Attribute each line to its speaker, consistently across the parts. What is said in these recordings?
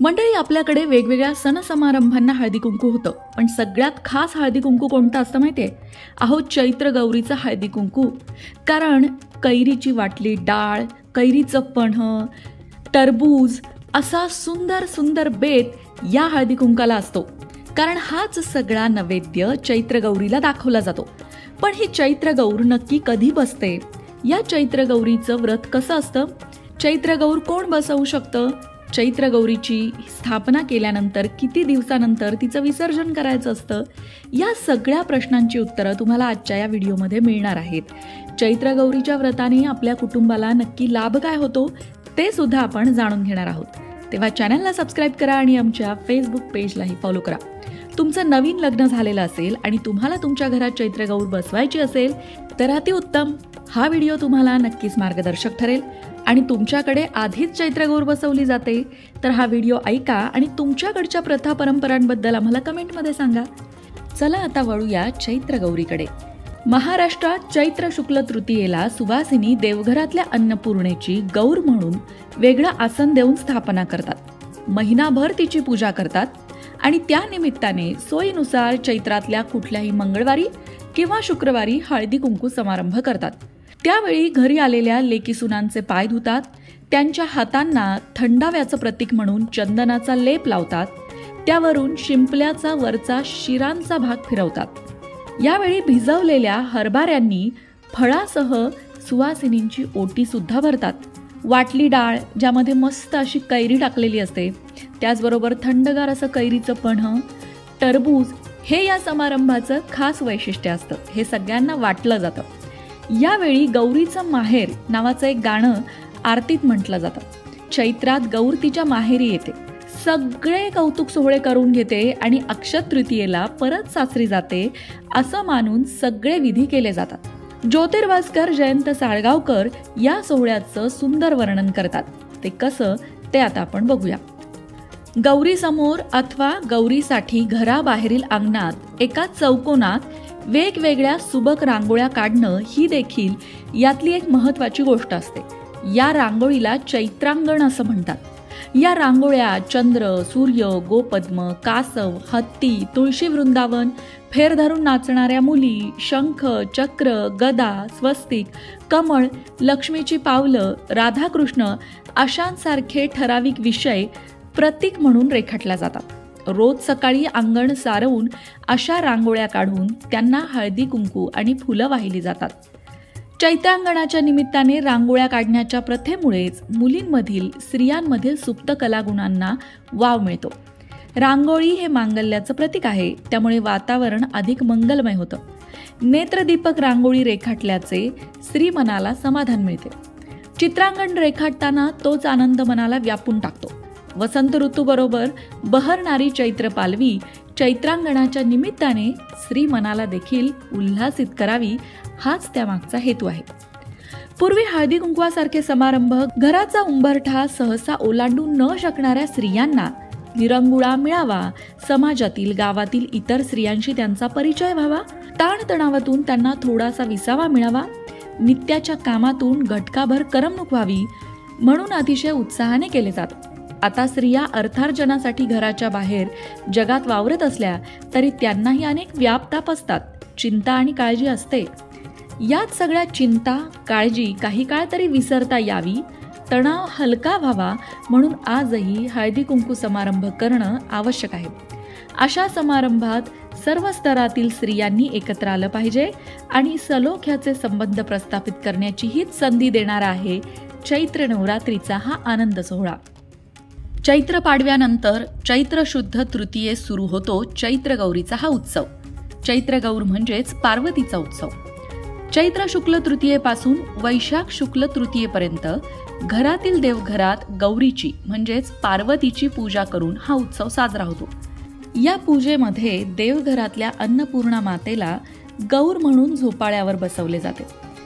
Speaker 1: मंडळी, आपल्याकडे वेगवेगळ्या सण समारंभांना हळदी कुंकू होतं, पण सगळ्यात खास हळदी कुंकू कोणतं असतं माहितीये? अहो, चैत्र गौरीचं हळदी कुंकू. कारण कैरीची वाटली डाळ, कैरीचं पन्हं, टरबूज असा सुंदर सुंदर बेत या हळदी कुंकाला असतो. कारण हाच सगळा नैवेद्य चैत्र गौरीला दाखवला जातो. पण ही चैत्र गौर नक्की कधी बसते? या चैत्र गौरीचं व्रत कसं असतं? चैत्र गौर कोण बसवू शकतं? चैत्र गौरीची स्थापना केल्यानंतर किती दिवसानंतर तिचं विसर्जन करायचं असतं? या सगळ्या प्रश्नांची उत्तरं तुम्हाला आजच्या या व्हिडिओमध्ये मिळणार आहेत. चैत्र गौरीच्या व्रताने आपल्या कुटुंबाला नक्की लाभ काय होतो ते सुद्धा आपण जाणून घेणार आहोत. तेव्हा चॅनलला सबस्क्राईब करा आणि आमच्या फेसबुक पेजलाही फॉलो करा. तुमचं नवीन लग्न झालेलं असेल आणि तुम्हाला तुमच्या घरात चैत्र गौर बसवायची असेल तर अतिउत्तम. हा व्हिडिओ तुम्हाला नक्कीच मार्गदर्शक ठरेल. आणि तुमच्याकडे आधीच चैत्र गौर बसवली जाते तर हा व्हिडिओ ऐका आणि तुमच्याकडच्या प्रथा परंपरांबद्दल आम्हाला कमेंटमध्ये सांगा. चला आता वळूया चैत्र गौरीकडे. महाराष्ट्रात चैत्र शुक्ल तृतीयेला सुवासिनी देवघरातल्या अन्नपूर्णेची गौर म्हणून वेगळं आसन देऊन स्थापना करतात. महिनाभर तिची पूजा करतात आणि त्या निमित्ताने सोयीनुसार चैत्रातल्या कुठल्याही मंगळवारी किंवा शुक्रवारी हळदी कुंकू समारंभ करतात. त्यावेळी घरी आलेल्या लेकीसुनांचे पाय धुतात, त्यांच्या हातांना थंडाव्याचं प्रतीक म्हणून चंदनाचा लेप लावतात, त्यावरून शिंपल्याचा वरचा शिरांचा भाग फिरवतात. यावेळी भिजवलेल्या हरभऱ्यांनी फळासह सुवासिनींची ओटी सुद्धा भरतात. वाटली डाळ ज्यामध्ये मस्त अशी कैरी टाकलेली असते, त्याचबरोबर थंडगार असं कैरीचं पन्हं, टरबूज हे या समारंभाचं खास वैशिष्ट्य असतं. हे सगळ्यांना वाटलं जातं. यावेळी गौरीचं माहेर नावाचं एक गाणं आरतीत म्हटलं जातं. चैत्रात गौर तिच्या माहेरी येते, सगळे कौतुक सोहळे करून घेते आणि अक्षय तृतीयेला परत सासरी जाते असं मानून सगळे विधी केले जातात. ज्योतिर्भास्कर जयंत साळगावकर या सोहळ्याचं सुंदर वर्णन करतात. ते कसं ते आता आपण बघूया. गौरी समोर अथवा गौरीसाठी घराबाहेरील अंगणात एका चौकोनात वेगवेगळ्या सुबक रांगोळ्या काढणं ही देखील यातली एक महत्त्वाची गोष्ट असते. या रांगोळीला चैत्रांगण असं म्हणतात. या रांगोळ्या चंद्र, सूर्य, गोपद्म, कासव, हत्ती, तुळशी वृंदावन, फेर धरून नाचणाऱ्या मुली, शंख, चक्र, गदा, स्वस्तिक, कमळ, लक्ष्मीची पावलं, राधाकृष्ण अशांसारखे ठराविक विषय प्रतीक म्हणून रेखाटल्या जातात. रोज सकाळी अंगण सारवून अशा रांगोळ्या काढून त्यांना हळदी कुंकू आणि फुलं वाहिली जातात. चैत्रांगणाच्या निमित्ताने रांगोळ्या काढण्याच्या प्रथेमुळेच मुलींमधील स्त्रियांमधील सुप्त कलागुणांना वाव मिळतो. रांगोळी हे मांगल्याचं प्रतीक आहे, त्यामुळे वातावरण अधिक मंगलमय होतं. नेत्रदीपक रांगोळी रेखाटल्याचे स्त्री मनाला समाधान मिळते. चित्रांगण रेखाटताना तोच आनंद मनाला व्यापून टाकतो. वसंत ऋतूबरोबर बहरणारी चैत्र पालवी चैत्रांगणाच्या निमित्ताने स्त्री मनाला देखील उल्हासित करावी हाच त्यामागचा हेतू आहे. पूर्वी हळदी कुंकवासारखे समारंभ घराचा उंबरठा सहसा ओलांडू न शकणाऱ्या स्त्रियांना विरंगुळा मिळावा, समाजातील गावातील इतर स्त्रियांशी त्यांचा परिचय व्हावा, ताणतणावातून त्यांना थोडासा विसावा मिळावा, नित्याच्या कामातून घटकाभर करमणूक व्हावी म्हणून अतिशय उत्साहाने केले जातात. आता स्त्रिया अर्थार्जनासाठी घराच्या बाहेर जगात वावरत असल्या तरी त्यांनाही अनेक व्यापताप असतात, चिंता आणि काळजी असते. यात सगळ्या चिंता, काळजी काही काळ तरी विसरता यावी, तणाव हलका व्हावा म्हणून आजही हळदी कुंकू समारंभ करणं आवश्यक आहे. अशा समारंभात सर्व स्तरातील स्त्रियांनी एकत्र आलं पाहिजे आणि सलोख्याचे संबंध प्रस्थापित करण्याची हीच संधी देणारा आहे चैत्र नवरात्रीचा हा आनंद सोहळा. चैत्र पाडव्यानंतर चैत्र शुद्ध तृतीये सुरू होतो चैत्र गौरीचा हा उत्सव. चैत्र गौर म्हणजेच पार्वतीचा उत्सव. चैत्र शुक्ल तृतीयेपासून वैशाख शुक्ल तृतीयेपर्यंत घरातील देवघरात गौरीची म्हणजेच पार्वतीची पूजा करून हा उत्सव साजरा होतो. या पूजेमध्ये देवघरातल्या अन्नपूर्णा मातेला गौर म्हणून झोपाळ्यावर बसवले जाते.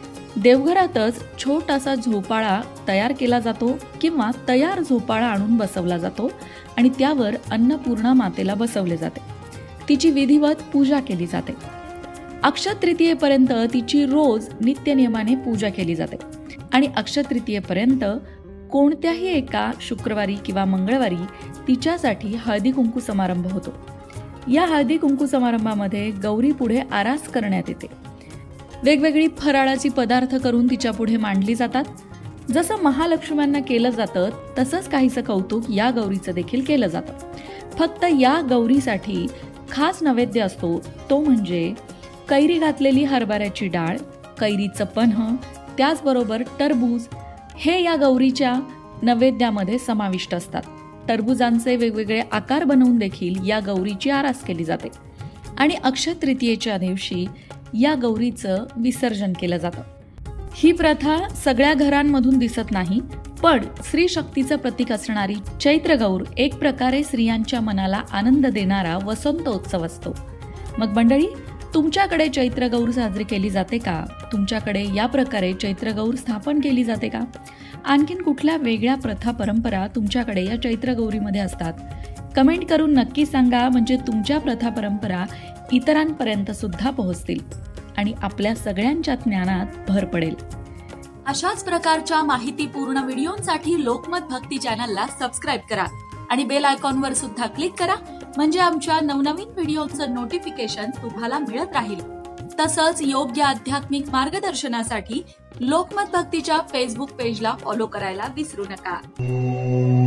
Speaker 1: देवघरातच छोटासा झोपाळा तयार केला जातो किंवा तयार झोपाळा आणून बसवला जातो आणि त्यावर अन्नपूर्णा मातेला बसवले जाते. तिची विधिवत पूजा केली जाते. अक्षय तृतीयेपर्यंत तिची रोज नित्यनियमाने पूजा केली जाते आणि अक्षय तृतीयेपर्यंत कोणत्याही एका शुक्रवारी किंवा मंगळवारी तिच्यासाठी हळदी कुंकू समारंभ होतो. या हळदी कुंकू समारंभामध्ये गौरी पुढे आरास करण्यात येते. वेगवेगळी फराळाची पदार्थ करून तिच्या पुढे मांडली जातात. जसं महालक्ष्म्यांना केलं जातं तसंच काहीसं कौतुक या गौरीचं देखील केलं जातं. फक्त या गौरीसाठी खास नैवेद्य असतो तो म्हणजे कैरी घातलेली हरभऱ्याची डाळ, कैरीचं पन्ह, त्याचबरोबर टरबूज हे या गौरीच्या नैवेद्यामध्ये समाविष्ट असतात. टरबुजांचे वेगवेगळे आकार बनवून देखील या गौरीची आरास केली जाते आणि अक्षय तृतीयेच्या दिवशी या गौरीचं विसर्जन केलं जातं. ही प्रथा सगळ्या घरांमधून दिसत नाही, पण स्त्री शक्तीचं प्रतीक असणारी चैत्र गौर एक प्रकारे स्त्रियांच्या मनाला आनंद देणारा वसंतोत्सव असतो. मग मंडळी, तुमच्याकडे चैत्र गौर साजरी केली जाते का? तुमच्याकडे या प्रकारे चैत्र गौर स्थापन केली जाते का? आणखीन कुठल्या वेगळ्या प्रथा परंपरा तुमच्याकडे या चैत्र गौरीमध्ये असतात? कमेंट करून नक्की सांगा, म्हणजे तुमच्या प्रथा परंपरा इतरांपर्यंत सुद्धा पोहोचतील आणि आपल्या सगळ्यांच्या ज्ञानात भर पडेल.
Speaker 2: अशाच प्रकारच्या माहितीपूर्ण व्हिडिओंसाठी लोकमत भक्ती चॅनलला सबस्क्राईब करा आणि बेल आयकॉनवर सुद्धा क्लिक करा, म्हणजे आमच्या नवनवीन व्हिडिओचं नोटिफिकेशन तुम्हाला मिळत राहील. तसंच योग्य आध्यात्मिक मार्गदर्शनासाठी लोकमत भक्तीच्या फेसबुक पेजला फॉलो करायला विसरू नका.